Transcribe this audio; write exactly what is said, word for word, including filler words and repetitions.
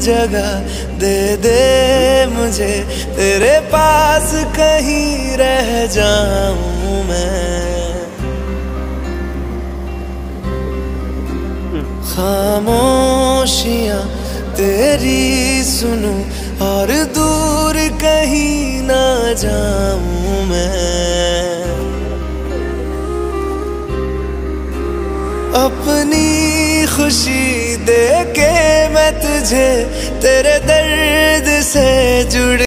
जगह दे दे मुझे, तेरे पास कहीं रह जाऊं मैं। खामोशियां तेरी सुनूं और दूर कहीं ना जाऊं मैं। अपनी खुशी दे के मैं तुझे तेरे दर्द से जुड़